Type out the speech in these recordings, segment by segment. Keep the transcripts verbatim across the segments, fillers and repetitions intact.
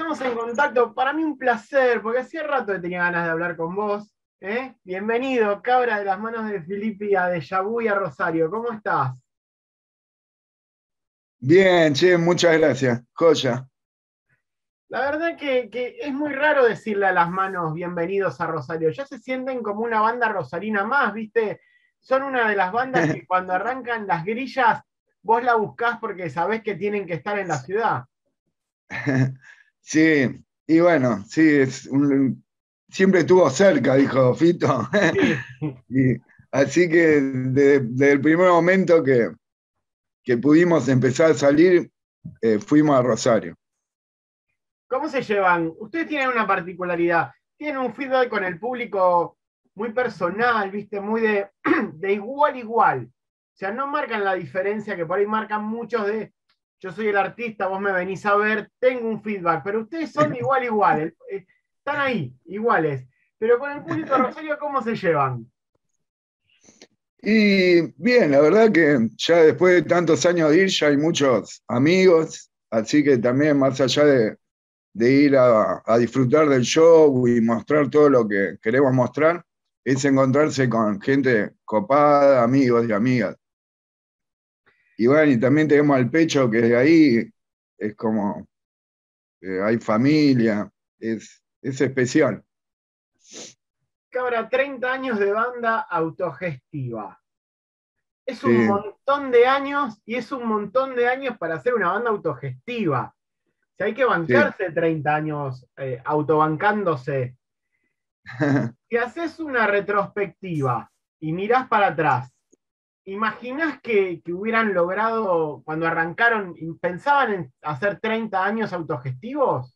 estamos en contacto. Para mí un placer, porque hacía rato que tenía ganas de hablar con vos. ¿eh? Bienvenido, cabra de las manos de Filippi a Déjà Vu y a Rosario. ¿Cómo estás? Bien, che, muchas gracias. Joya. La verdad que, que es muy raro decirle a las manos bienvenidos a Rosario. Ya se sienten como una banda rosarina más, ¿viste? Son una de las bandas que cuando arrancan las grillas, vos la buscás porque sabés que tienen que estar en la ciudad. Sí, y bueno, sí, es un- siempre estuvo cerca, dijo Fito. Sí. Y, así que de- desde el primer momento que, que pudimos empezar a salir, eh, fuimos a Rosario. ¿Cómo se llevan? Ustedes tienen una particularidad, tienen un feedback con el público muy personal, ¿viste? Muy de, de igual igual. O sea, no marcan la diferencia que por ahí marcan muchos de yo soy el artista, vos me venís a ver, tengo un feedback, pero ustedes son de igual igual, el- eh, están ahí, iguales. Pero con el público de Rosario, ¿cómo se llevan? Y bien, la verdad que ya después de tantos años de ir, ya hay muchos amigos, así que también más allá de, de ir a, a disfrutar del show y mostrar todo lo que queremos mostrar, es encontrarse con gente copada, amigos y amigas. Y bueno, y también tenemos al Pecho, que de ahí es como, eh, hay familia, es, es especial. Cabra, treinta años de banda autogestiva. Es un Sí, montón de años y es un montón de años para hacer una banda autogestiva. Si hay que sí. bancarse treinta años eh, autobancándose. Si haces una retrospectiva y mirás para atrás, ¿imaginás que, que hubieran logrado, cuando arrancaron, pensaban en hacer treinta años autogestivos?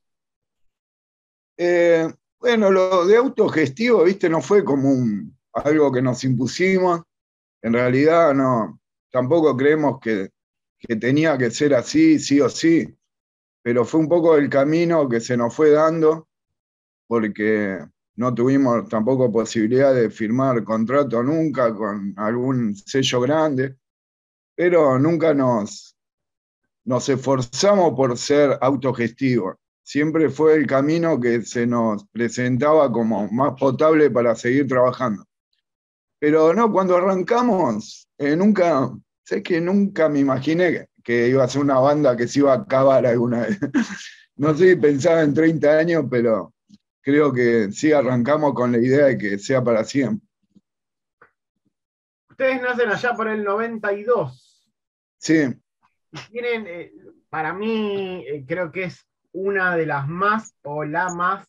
Eh, bueno, lo de autogestivo, viste, no fue como un, algo que nos impusimos. En realidad no, tampoco creemos que, que tenía que ser así, sí o sí, pero fue un poco el camino que se nos fue dando porque no tuvimos tampoco posibilidad de firmar contrato nunca con algún sello grande, pero nunca nos, nos esforzamos por ser autogestivos. Siempre fue el camino que se nos presentaba como más potable para seguir trabajando. Pero no, cuando arrancamos, eh, nunca, sé que nunca me imaginé que, que iba a ser una banda que se iba a acabar alguna vez. No sé si pensaba en treinta años, pero creo que sí arrancamos con la idea de que sea para siempre. Ustedes nacen allá por el noventa y dos Sí, y tienen, eh, para mí, eh, creo que es una de las más o la más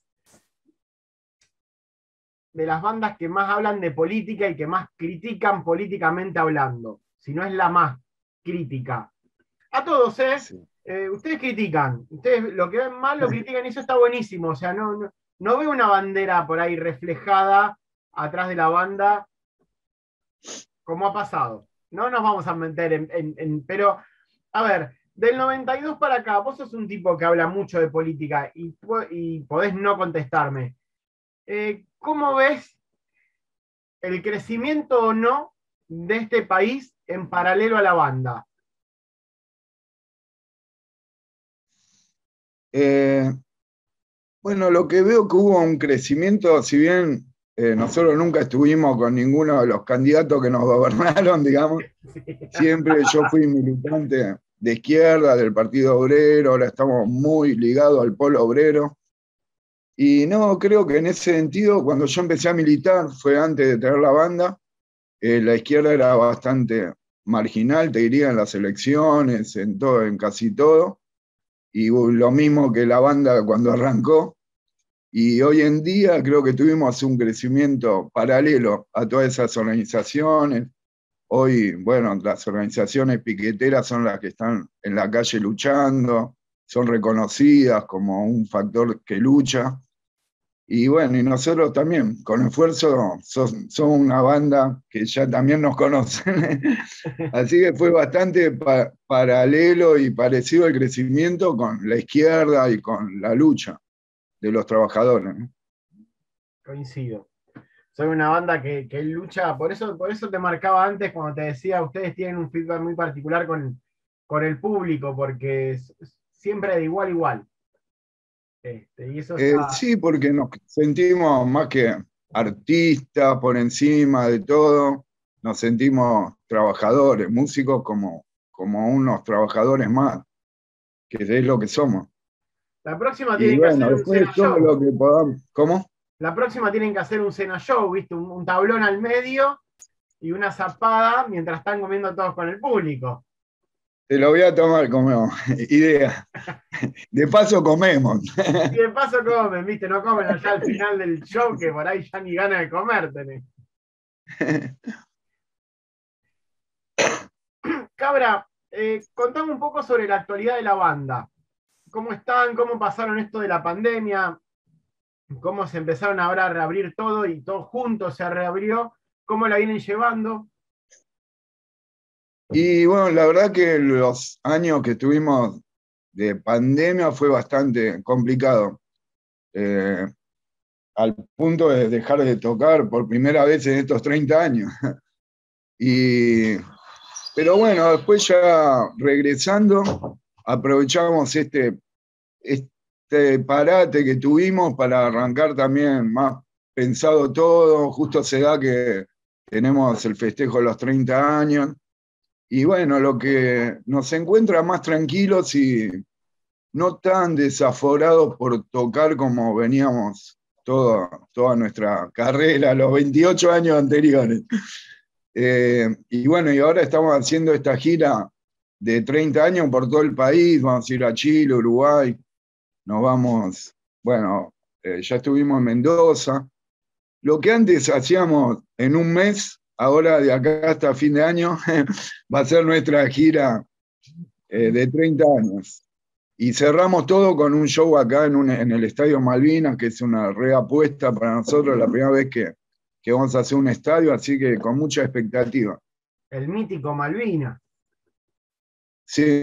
de las bandas que más hablan de política y que más critican políticamente hablando, si no es la más crítica. A todos, ¿eh? sí. Eh, ustedes critican, ustedes lo que ven mal lo critican y eso está buenísimo, o sea, no, no, no veo una bandera por ahí reflejada atrás de la banda como ha pasado. No nos vamos a meter en, en, en, pero, a ver, del noventa y dos para acá, vos sos un tipo que habla mucho de política y, y podés no contestarme. Eh, ¿Cómo ves el crecimiento o no de este país en paralelo a la banda? Eh, bueno, lo que veo que hubo un crecimiento, si bien eh, nosotros nunca estuvimos con ninguno de los candidatos que nos gobernaron, digamos, siempre yo fui militante de izquierda, del Partido Obrero, ahora estamos muy ligados al polo obrero. Y no, creo que en ese sentido, cuando yo empecé a militar, fue antes de tener la banda, eh, la izquierda era bastante marginal, te diría, en las elecciones, en todo, en casi todo, y lo mismo que la banda cuando arrancó. Y hoy en día creo que tuvimos un crecimiento paralelo a todas esas organizaciones. Hoy, bueno, las organizaciones piqueteras son las que están en la calle luchando, son reconocidas como un factor que lucha. Y bueno, y nosotros también, con esfuerzo, son- somos una banda que ya también nos conocen. Así que fue bastante pa- paralelo y parecido el crecimiento con la izquierda y con la lucha de los trabajadores, ¿no? Coincido. Soy una banda que, que lucha, por eso, por eso te marcaba antes cuando te decía, ustedes tienen un feedback muy particular con, con el público, porque es, es siempre de igual a igual. Este, y eso Eh, está. sí, porque nos sentimos más que artistas por encima de todo, nos sentimos trabajadores, músicos como, como unos trabajadores más, que es lo que somos. La próxima Y tienen que bueno, hacer un cena después todo show. lo que podamos. ¿Cómo? La próxima tienen que hacer un cena show, ¿viste? Un, un tablón al medio y una zapada mientras están comiendo todos con el público. Te lo voy a tomar como idea. De paso comemos. Y de paso comen, ¿viste? No comen allá al final del show, que por ahí ya ni ganas de comer tenés. Cabra, eh, contame un poco sobre la actualidad de la banda. ¿Cómo están? ¿Cómo pasaron esto de la pandemia? ¿Cómo se empezaron ahora a reabrir todo y todo junto se reabrió? ¿Cómo la vienen llevando? Y bueno, la verdad que los años que tuvimos de pandemia fue bastante complicado, eh, al punto de dejar de tocar por primera vez en estos treinta años. Y, pero bueno, después ya regresando, aprovechamos este, este parate que tuvimos para arrancar también más pensado todo. Justo se da que tenemos el festejo de los treinta años. Y bueno, lo que nos encuentra más tranquilos y no tan desaforados por tocar como veníamos toda, toda nuestra carrera, los veintiocho años anteriores. Eh, y bueno, y ahora estamos haciendo esta gira de treinta años por todo el país, vamos a ir a Chile, Uruguay, nos vamos, bueno, eh, ya estuvimos en Mendoza. Lo que antes hacíamos en un mes, ahora de acá hasta fin de año, va a ser nuestra gira eh, de treinta años. Y cerramos todo con un show acá en, un, en el Estadio Malvinas, que es una reapuesta para nosotros, la primera vez que, que vamos a hacer un estadio, así que con mucha expectativa. El mítico Malvina. Sí.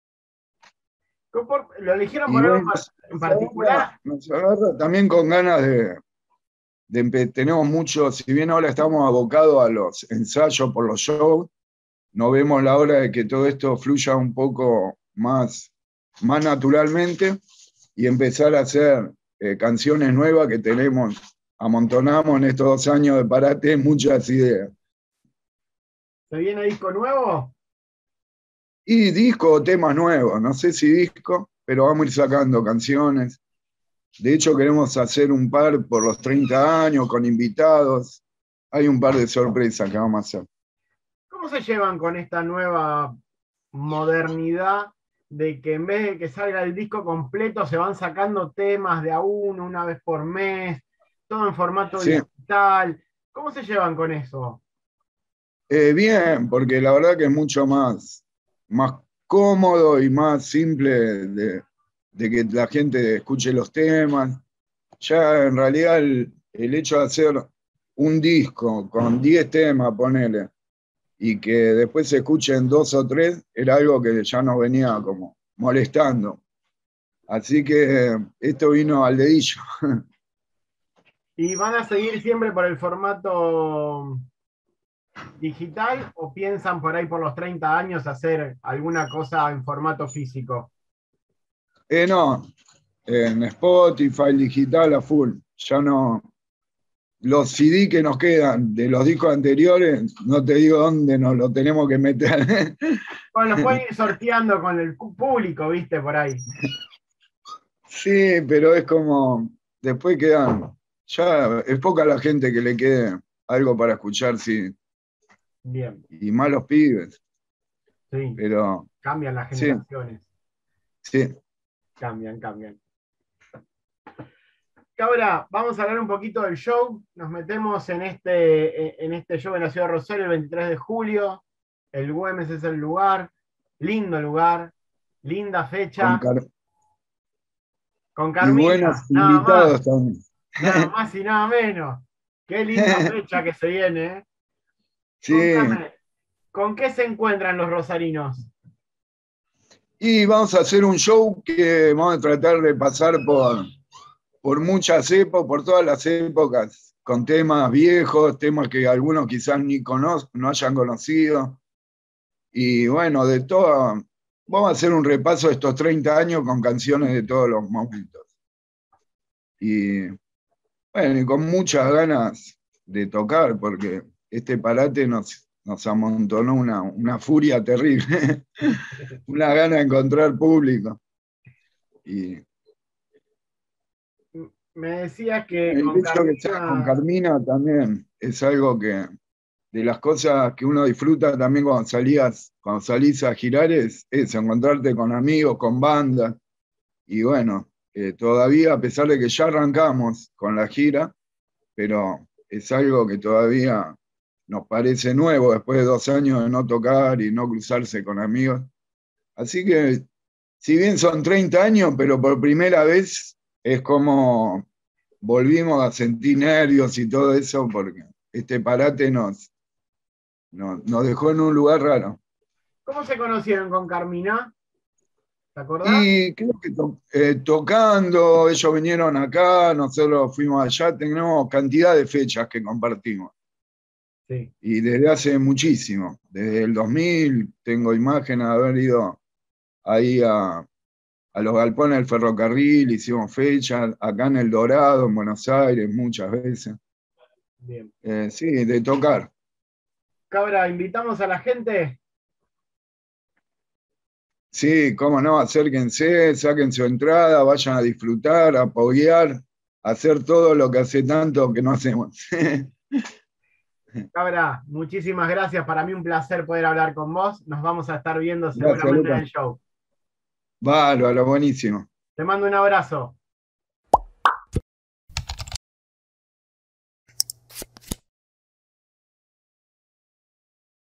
¿Lo eligieron Y por algo bueno, en nos agarra, particular? nos agarra también con ganas de, de, tenemos mucho, si bien ahora estamos abocados a los ensayos por los shows, no vemos la hora de que todo esto fluya un poco más, más naturalmente y empezar a hacer eh, canciones nuevas que tenemos, amontonamos en estos dos años de parate muchas ideas. ¿Se viene disco nuevo? Y disco o temas nuevos, no sé si disco, pero vamos a ir sacando canciones. De hecho, queremos hacer un par por los treinta años con invitados. Hay un par de sorpresas que vamos a hacer. ¿Cómo se llevan con esta nueva modernidad de que en vez de que salga el disco completo se van sacando temas de a uno, una vez por mes, todo en formato Sí. digital? ¿Cómo se llevan con eso? Eh, bien, porque la verdad que es mucho más, más cómodo y más simple de, de que la gente escuche los temas. Ya en realidad el, el hecho de hacer un disco con diez temas, ponele, y que después se escuchen dos o tres, era algo que ya nos venía como molestando. Así que esto vino al dedillo. ¿Y van a seguir siempre por el formato digital o piensan por ahí por los treinta años hacer alguna cosa en formato físico? Eh, no, en Spotify, digital a full. Ya no. Los C D que nos quedan de los discos anteriores, no te digo dónde nos lo tenemos que meter. Bueno, los pueden ir sorteando con el público, viste, por ahí. Sí, pero es como, después quedan, ya es poca la gente que le quede algo para escuchar, sí. Bien. Y más los pibes. Sí, Pero cambian las sí, generaciones. sí. Cambian, cambian. Cabra, vamos a hablar un poquito del show. Nos metemos en este, en este show en la ciudad de Rosario el veintitrés de julio. El Güemes es el lugar. Lindo lugar. Linda fecha. Con Car Con y buenos Carmina, nada más. invitados también. Nada más y nada menos. Qué linda fecha que se viene. ¿eh? Sí. Contame, ¿con qué se encuentran los rosarinos? Y vamos a hacer un show que vamos a tratar de pasar por, por muchas épocas, por todas las épocas, con temas viejos, temas que algunos quizás ni conozcan, no hayan conocido. Y bueno, de todo, vamos a hacer un repaso de estos treinta años con canciones de todos los momentos. Y bueno, y con muchas ganas de tocar, porque este parate nos, nos amontonó una, una furia terrible, una gana de encontrar público. Y, Me decías que el con hecho que sea con Carmina. Carmina también es algo que, de las cosas que uno disfruta también cuando salías, cuando salís a girar es, es encontrarte con amigos, con bandas. Y bueno, eh, todavía, a pesar de que ya arrancamos con la gira, pero es algo que todavía nos parece nuevo después de dos años de no tocar y no cruzarse con amigos. Así que, si bien son treinta años, pero por primera vez es como volvimos a sentir nervios y todo eso, porque este parate nos, nos, nos dejó en un lugar raro. ¿Cómo se conocieron con Carmina? ¿Te acordás? Y creo que to- eh, tocando, ellos vinieron acá, nosotros fuimos allá, tenemos cantidad de fechas que compartimos. Sí. Y desde hace muchísimo, desde el dos mil, tengo imágenes de haber ido ahí a, a los galpones del ferrocarril, hicimos fechas, acá en El Dorado, en Buenos Aires, muchas veces. Bien. Eh, sí, de tocar. Cabra, invitamos a la gente. Sí, cómo no, acérquense, saquen su entrada, vayan a disfrutar, a apoyar, a hacer todo lo que hace tanto que no hacemos. Cabra, muchísimas gracias. Para mí un placer poder hablar con vos. Nos vamos a estar viendo Gracias, seguramente en Lucas. el show. Bárbaro, buenísimo. Te mando un abrazo.